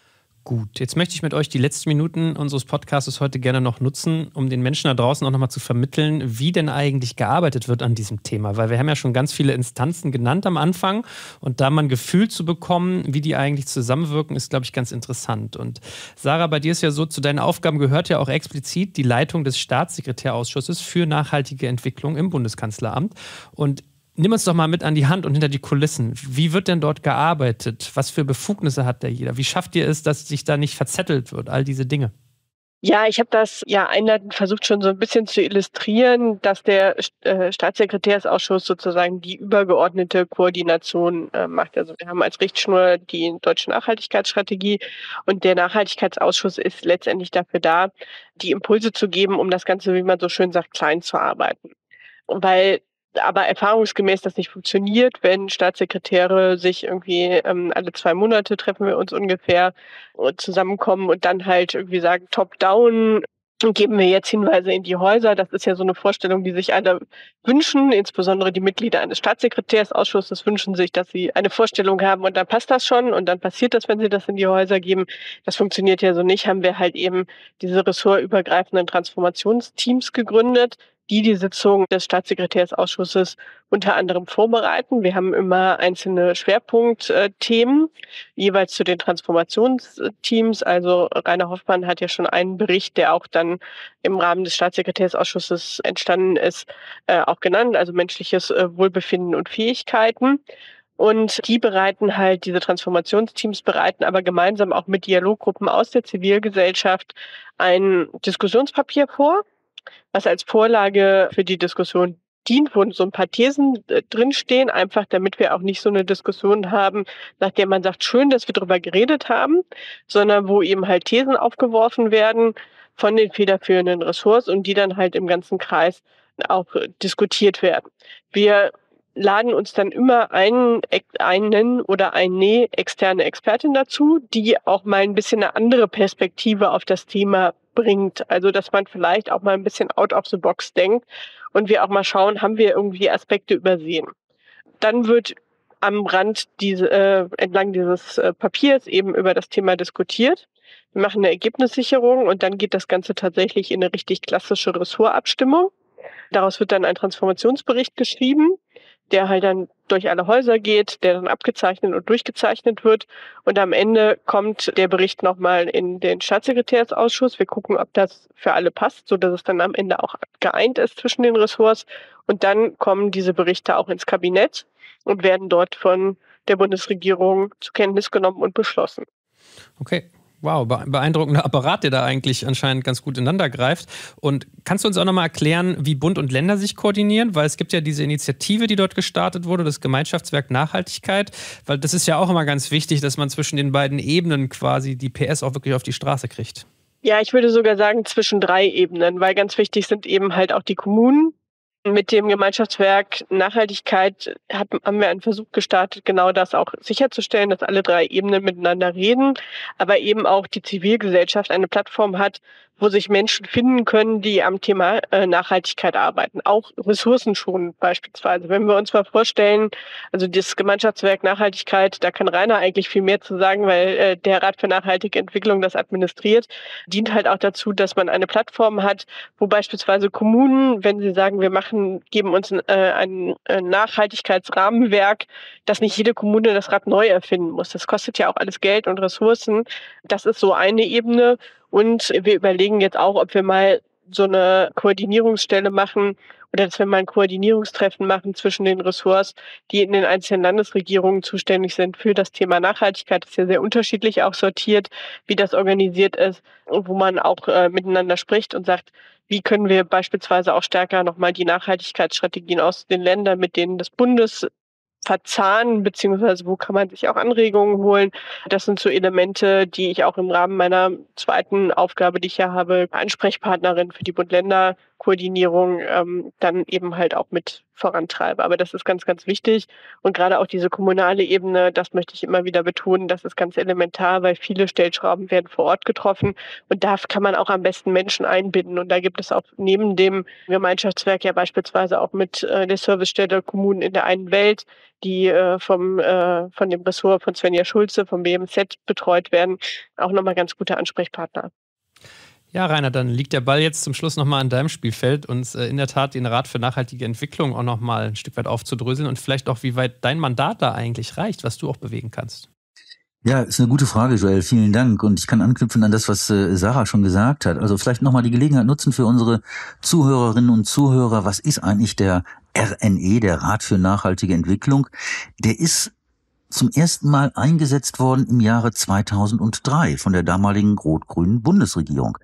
Gut, jetzt möchte ich mit euch die letzten Minuten unseres Podcasts heute gerne noch nutzen, um den Menschen da draußen auch nochmal zu vermitteln, wie denn eigentlich gearbeitet wird an diesem Thema. Weil wir haben ja schon ganz viele Instanzen genannt am Anfang und da mal ein Gefühl zu bekommen, wie die eigentlich zusammenwirken, ist, glaube ich, ganz interessant. Und Sarah, bei dir ist ja so, zu deinen Aufgaben gehört ja auch explizit die Leitung des Staatssekretärausschusses für nachhaltige Entwicklung im Bundeskanzleramt. Und nimm uns doch mal mit an die Hand und hinter die Kulissen. Wie wird denn dort gearbeitet? Was für Befugnisse hat da jeder? Wie schafft ihr es, dass sich da nicht verzettelt wird? All diese Dinge. Ja, ich habe das ja einleitend versucht schon so ein bisschen zu illustrieren, dass der äh, Staatssekretärsausschuss sozusagen die übergeordnete Koordination äh, macht. Also wir haben als Richtschnur die deutsche Nachhaltigkeitsstrategie und der Nachhaltigkeitsausschuss ist letztendlich dafür da, die Impulse zu geben, um das Ganze, wie man so schön sagt, klein zu arbeiten. Weil aber erfahrungsgemäß das nicht funktioniert, wenn Staatssekretäre sich irgendwie ähm, alle zwei Monate treffen wir uns ungefähr und zusammenkommen und dann halt irgendwie sagen, top-down geben wir jetzt Hinweise in die Häuser. Das ist ja so eine Vorstellung, die sich alle wünschen, insbesondere die Mitglieder eines Staatssekretärsausschusses wünschen sich, dass sie eine Vorstellung haben und dann passt das schon und dann passiert das, wenn sie das in die Häuser geben. Das funktioniert ja so nicht, haben wir halt eben diese ressortübergreifenden Transformationsteams gegründet, die die Sitzung des Staatssekretärsausschusses unter anderem vorbereiten. Wir haben immer einzelne Schwerpunktthemen, jeweils zu den Transformationsteams. Also Rainer Hoffmann hat ja schon einen Bericht, der auch dann im Rahmen des Staatssekretärsausschusses entstanden ist, äh, auch genannt, also menschliches äh, Wohlbefinden und Fähigkeiten. Und die bereiten halt, diese Transformationsteams bereiten aber gemeinsam auch mit Dialoggruppen aus der Zivilgesellschaft ein Diskussionspapier vor, was als Vorlage für die Diskussion dient, wo so ein paar Thesen äh, drinstehen, einfach damit wir auch nicht so eine Diskussion haben, nach der man sagt, schön, dass wir darüber geredet haben, sondern wo eben halt Thesen aufgeworfen werden von den federführenden Ressorts und die dann halt im ganzen Kreis auch äh, diskutiert werden. Wir laden uns dann immer einen, einen oder eine externe Expertin dazu, die auch mal ein bisschen eine andere Perspektive auf das Thema bringt. Also, dass man vielleicht auch mal ein bisschen out of the box denkt und wir auch mal schauen, haben wir irgendwie Aspekte übersehen. Dann wird am Rand diese, äh, entlang dieses äh, Papiers eben über das Thema diskutiert. Wir machen eine Ergebnissicherung und dann geht das Ganze tatsächlich in eine richtig klassische Ressortabstimmung. Daraus wird dann ein Transformationsbericht geschrieben, der halt dann durch alle Häuser geht, der dann abgezeichnet und durchgezeichnet wird. Und am Ende kommt der Bericht nochmal in den Staatssekretärsausschuss. Wir gucken, ob das für alle passt, sodass es dann am Ende auch geeint ist zwischen den Ressorts. Und dann kommen diese Berichte auch ins Kabinett und werden dort von der Bundesregierung zur Kenntnis genommen und beschlossen. Okay. Wow, beeindruckender Apparat, der da eigentlich anscheinend ganz gut ineinander greift. Und kannst du uns auch nochmal erklären, wie Bund und Länder sich koordinieren? Weil es gibt ja diese Initiative, die dort gestartet wurde, das Gemeinschaftswerk Nachhaltigkeit. Weil das ist ja auch immer ganz wichtig, dass man zwischen den beiden Ebenen quasi die P S auch wirklich auf die Straße kriegt. Ja, ich würde sogar sagen zwischen drei Ebenen, weil ganz wichtig sind eben halt auch die Kommunen. Mit dem Gemeinschaftswerk Nachhaltigkeit haben wir einen Versuch gestartet, genau das auch sicherzustellen, dass alle drei Ebenen miteinander reden, aber eben auch die Zivilgesellschaft eine Plattform hat, wo sich Menschen finden können, die am Thema Nachhaltigkeit arbeiten, auch ressourcenschonend beispielsweise. Wenn wir uns mal vorstellen, also das Gemeinschaftswerk Nachhaltigkeit, da kann Rainer eigentlich viel mehr zu sagen, weil der Rat für nachhaltige Entwicklung das administriert, dient halt auch dazu, dass man eine Plattform hat, wo beispielsweise Kommunen, wenn sie sagen, wir machen, geben uns ein, ein Nachhaltigkeitsrahmenwerk, dass nicht jede Kommune das Rad neu erfinden muss. Das kostet ja auch alles Geld und Ressourcen. Das ist so eine Ebene. Und wir überlegen jetzt auch, ob wir mal so eine Koordinierungsstelle machen oder dass wir mal ein Koordinierungstreffen machen zwischen den Ressorts, die in den einzelnen Landesregierungen zuständig sind für das Thema Nachhaltigkeit. Das ist ja sehr unterschiedlich auch sortiert, wie das organisiert ist, wo man auch äh, miteinander spricht und sagt, wie können wir beispielsweise auch stärker nochmal die Nachhaltigkeitsstrategien aus den Ländern mit denen des Bundes verzahnen, beziehungsweise wo kann man sich auch Anregungen holen. Das sind so Elemente, die ich auch im Rahmen meiner zweiten Aufgabe, die ich ja habe, Ansprechpartnerin für die Bund-Länder-Koordinierung, ähm, dann eben halt auch mit vorantreibe. Aber das ist ganz, ganz wichtig. Und gerade auch diese kommunale Ebene, das möchte ich immer wieder betonen, das ist ganz elementar, weil viele Stellschrauben werden vor Ort getroffen. Und da kann man auch am besten Menschen einbinden. Und da gibt es auch neben dem Gemeinschaftswerk ja beispielsweise auch mit äh, der Servicestelle Kommunen in der einen Welt, die äh, vom äh, von dem Ressort von Svenja Schulze, vom B M Z betreut werden, auch nochmal ganz gute Ansprechpartner. Ja, Rainer, dann liegt der Ball jetzt zum Schluss nochmal an deinem Spielfeld, uns äh, in der Tat den Rat für nachhaltige Entwicklung auch nochmal ein Stück weit aufzudröseln und vielleicht auch, wie weit dein Mandat da eigentlich reicht, was du auch bewegen kannst. Ja, ist eine gute Frage, Joel. Vielen Dank. Und ich kann anknüpfen an das, was äh, Sarah schon gesagt hat. Also vielleicht nochmal die Gelegenheit nutzen für unsere Zuhörerinnen und Zuhörer. Was ist eigentlich der R N E, der Rat für nachhaltige Entwicklung? Der ist zum ersten Mal eingesetzt worden im Jahre zweitausenddrei von der damaligen rot-grünen Bundesregierung.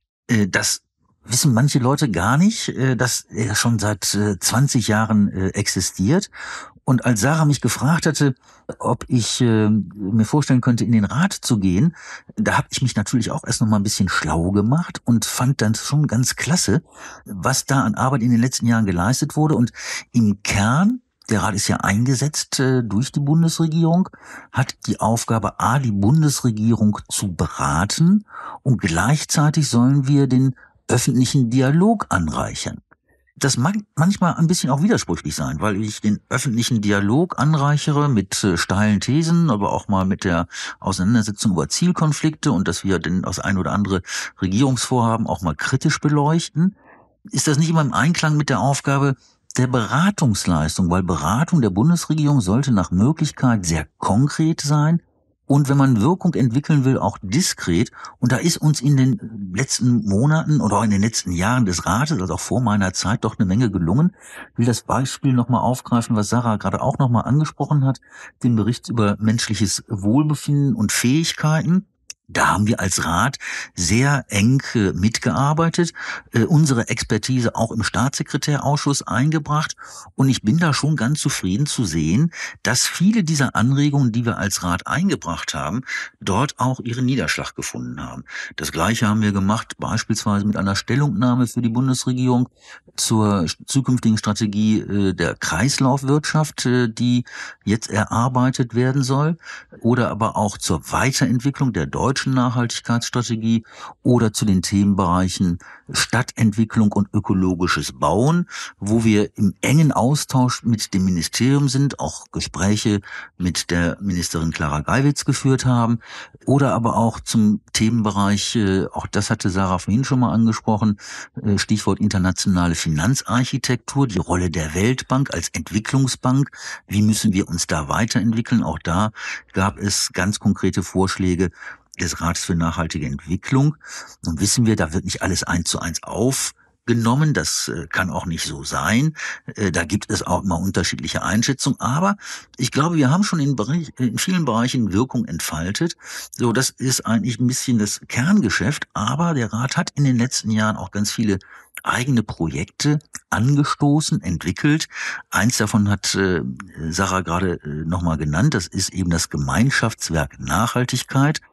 Das wissen manche Leute gar nicht, dass er schon seit zwanzig Jahren existiert. Und als Sarah mich gefragt hatte, ob ich mir vorstellen könnte, in den Rat zu gehen, da habe ich mich natürlich auch erst noch mal ein bisschen schlau gemacht und fand dann schon ganz klasse, was da an Arbeit in den letzten Jahren geleistet wurde. Und im Kern, der Rat ist ja eingesetzt äh, durch die Bundesregierung, hat die Aufgabe, A, die Bundesregierung zu beraten und gleichzeitig sollen wir den öffentlichen Dialog anreichern. Das mag manchmal ein bisschen auch widersprüchlich sein, weil ich den öffentlichen Dialog anreichere mit äh, steilen Thesen, aber auch mal mit der Auseinandersetzung über Zielkonflikte und dass wir denn das ein oder andere Regierungsvorhaben auch mal kritisch beleuchten. Ist das nicht immer im Einklang mit der Aufgabe der Beratungsleistung, weil Beratung der Bundesregierung sollte nach Möglichkeit sehr konkret sein und wenn man Wirkung entwickeln will, auch diskret. Und da ist uns in den letzten Monaten oder auch in den letzten Jahren des Rates, also auch vor meiner Zeit, doch eine Menge gelungen. Ich will das Beispiel nochmal aufgreifen, was Sarah gerade auch nochmal angesprochen hat, den Bericht über menschliches Wohlbefinden und Fähigkeiten. Da haben wir als Rat sehr eng äh, mitgearbeitet, äh, unsere Expertise auch im Staatssekretärausschuss eingebracht und ich bin da schon ganz zufrieden zu sehen, dass viele dieser Anregungen, die wir als Rat eingebracht haben, dort auch ihren Niederschlag gefunden haben. Das Gleiche haben wir gemacht, beispielsweise mit einer Stellungnahme für die Bundesregierung zur zukünftigen Strategie äh, der Kreislaufwirtschaft, äh, die jetzt erarbeitet werden soll, oder aber auch zur Weiterentwicklung der deutschen Nachhaltigkeitsstrategie oder zu den Themenbereichen Stadtentwicklung und ökologisches Bauen, wo wir im engen Austausch mit dem Ministerium sind, auch Gespräche mit der Ministerin Clara Geiwitz geführt haben, oder aber auch zum Themenbereich, auch das hatte Sarah vorhin schon mal angesprochen, Stichwort internationale Finanzarchitektur, die Rolle der Weltbank als Entwicklungsbank, wie müssen wir uns da weiterentwickeln, auch da gab es ganz konkrete Vorschläge des Rats für nachhaltige Entwicklung. Nun wissen wir, da wird nicht alles eins zu eins aufgenommen. Das äh, kann auch nicht so sein. Äh, da gibt es auch immer unterschiedliche Einschätzungen. Aber ich glaube, wir haben schon in, Bereich, in vielen Bereichen Wirkung entfaltet. So, das ist eigentlich ein bisschen das Kerngeschäft. Aber der Rat hat in den letzten Jahren auch ganz viele eigene Projekte angestoßen, entwickelt. Eins davon hat äh, Sarah gerade äh, nochmal genannt. Das ist eben das Gemeinschaftswerk Nachhaltigkeit.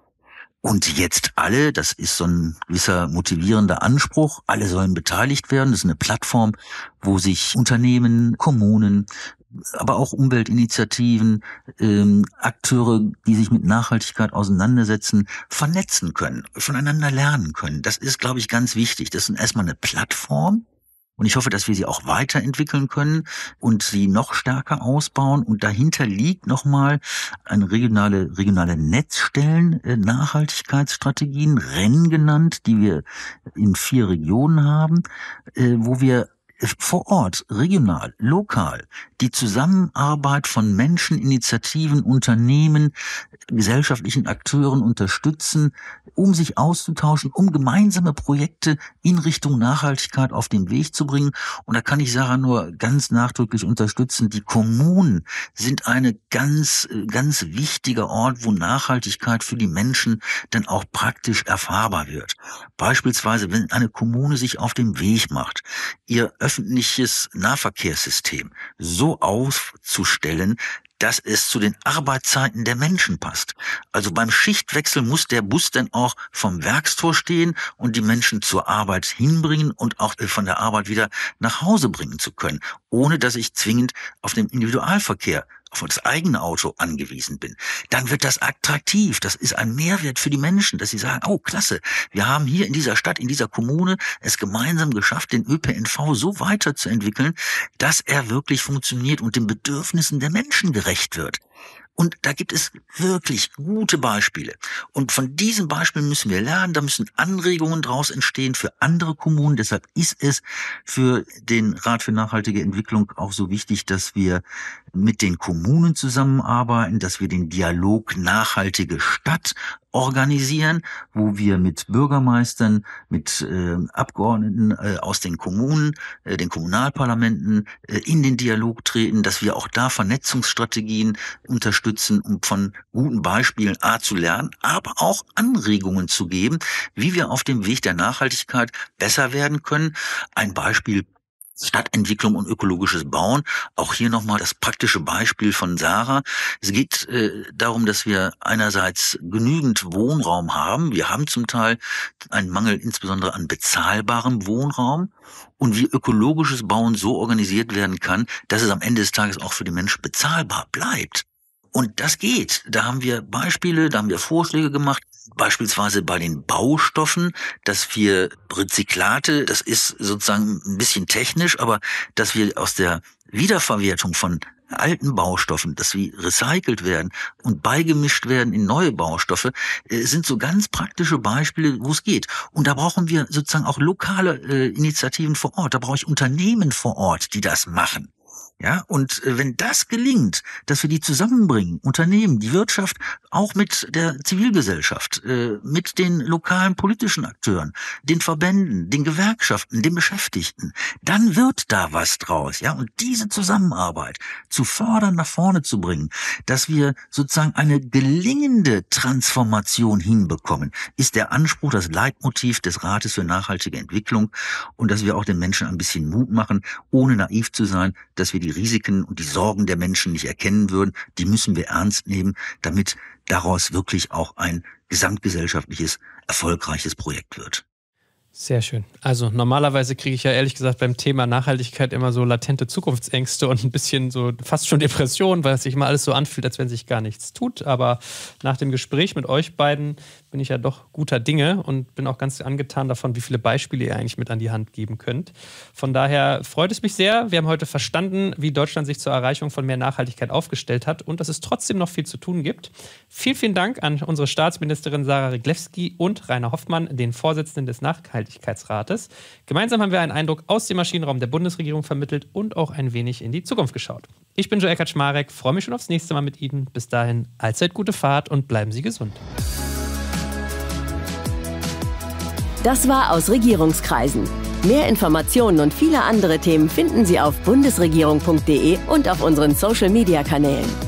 Und jetzt alle, das ist so ein gewisser motivierender Anspruch, alle sollen beteiligt werden. Das ist eine Plattform, wo sich Unternehmen, Kommunen, aber auch Umweltinitiativen, ähm, Akteure, die sich mit Nachhaltigkeit auseinandersetzen, vernetzen können, voneinander lernen können. Das ist, glaube ich, ganz wichtig. Das ist erstmal eine Plattform. Und ich hoffe, dass wir sie auch weiterentwickeln können und sie noch stärker ausbauen. Und dahinter liegt nochmal eine regionale, regionale Netzstellen, äh, Nachhaltigkeitsstrategien, R E N genannt, die wir in vier Regionen haben, äh, wo wir vor Ort, regional, lokal, die Zusammenarbeit von Menschen, Initiativen, Unternehmen, gesellschaftlichen Akteuren unterstützen, um sich auszutauschen, um gemeinsame Projekte in Richtung Nachhaltigkeit auf den Weg zu bringen. Und da kann ich Sarah nur ganz nachdrücklich unterstützen. Die Kommunen sind eine ganz, ganz wichtiger Ort, wo Nachhaltigkeit für die Menschen dann auch praktisch erfahrbar wird. Beispielsweise, wenn eine Kommune sich auf den Weg macht, ihr öffentliches Nahverkehrssystem so aufzustellen, dass es zu den Arbeitszeiten der Menschen passt. Also beim Schichtwechsel muss der Bus dann auch vom Werkstor stehen und die Menschen zur Arbeit hinbringen und auch von der Arbeit wieder nach Hause bringen zu können, ohne dass ich zwingend auf den Individualverkehr, auf das eigene Auto angewiesen bin. Dann wird das attraktiv. Das ist ein Mehrwert für die Menschen, dass sie sagen, oh klasse, wir haben hier in dieser Stadt, in dieser Kommune es gemeinsam geschafft, den Ö P N V so weiterzuentwickeln, dass er wirklich funktioniert und den Bedürfnissen der Menschen gerecht wird. Und da gibt es wirklich gute Beispiele. Und von diesen Beispielen müssen wir lernen, da müssen Anregungen draus entstehen für andere Kommunen. Deshalb ist es für den Rat für nachhaltige Entwicklung auch so wichtig, dass wir mit den Kommunen zusammenarbeiten, dass wir den Dialog Nachhaltige Stadt organisieren, wo wir mit Bürgermeistern, mit äh, Abgeordneten äh, aus den Kommunen, äh, den Kommunalparlamenten äh, in den Dialog treten, dass wir auch da Vernetzungsstrategien unterstützen, um von guten Beispielen A zu lernen, aber auch Anregungen zu geben, wie wir auf dem Weg der Nachhaltigkeit besser werden können. Ein Beispiel: Stadtentwicklung und ökologisches Bauen. Auch hier nochmal das praktische Beispiel von Sarah. Es geht äh, darum, dass wir einerseits genügend Wohnraum haben. Wir haben zum Teil einen Mangel insbesondere an bezahlbarem Wohnraum. Und wie ökologisches Bauen so organisiert werden kann, dass es am Ende des Tages auch für die Menschen bezahlbar bleibt. Und das geht. Da haben wir Beispiele, da haben wir Vorschläge gemacht, beispielsweise bei den Baustoffen, dass wir Rezyklate, das ist sozusagen ein bisschen technisch, aber dass wir aus der Wiederverwertung von alten Baustoffen, dass sie recycelt werden und beigemischt werden in neue Baustoffe, sind so ganz praktische Beispiele, wo es geht. Und da brauchen wir sozusagen auch lokale äh, Initiativen vor Ort. Da brauche ich Unternehmen vor Ort, die das machen. Ja, und wenn das gelingt, dass wir die zusammenbringen, Unternehmen, die Wirtschaft, auch mit der Zivilgesellschaft, äh, mit den lokalen politischen Akteuren, den Verbänden, den Gewerkschaften, den Beschäftigten, dann wird da was draus. Ja, und diese Zusammenarbeit zu fördern, nach vorne zu bringen, dass wir sozusagen eine gelingende Transformation hinbekommen, ist der Anspruch, das Leitmotiv des Rates für nachhaltige Entwicklung, und dass wir auch den Menschen ein bisschen Mut machen, ohne naiv zu sein, dass wir die Risiken und die Sorgen der Menschen nicht erkennen würden. Die müssen wir ernst nehmen, damit daraus wirklich auch ein gesamtgesellschaftliches, erfolgreiches Projekt wird. Sehr schön. Also normalerweise kriege ich ja ehrlich gesagt beim Thema Nachhaltigkeit immer so latente Zukunftsängste und ein bisschen so fast schon Depressionen, weil es sich immer alles so anfühlt, als wenn sich gar nichts tut. Aber nach dem Gespräch mit euch beiden bin ich ja doch guter Dinge und bin auch ganz angetan davon, wie viele Beispiele ihr eigentlich mit an die Hand geben könnt. Von daher freut es mich sehr. Wir haben heute verstanden, wie Deutschland sich zur Erreichung von mehr Nachhaltigkeit aufgestellt hat und dass es trotzdem noch viel zu tun gibt. Vielen, vielen Dank an unsere Staatsministerin Sarah Wriglewski und Rainer Hoffmann, den Vorsitzenden des Nachhaltigkeitsrates. Gemeinsam haben wir einen Eindruck aus dem Maschinenraum der Bundesregierung vermittelt und auch ein wenig in die Zukunft geschaut. Ich bin Joel Kaczmarek, freue mich schon aufs nächste Mal mit Ihnen. Bis dahin, allzeit gute Fahrt und bleiben Sie gesund. Das war aus Regierungskreisen. Mehr Informationen und viele andere Themen finden Sie auf bundesregierung punkt de und auf unseren Social-Media-Kanälen.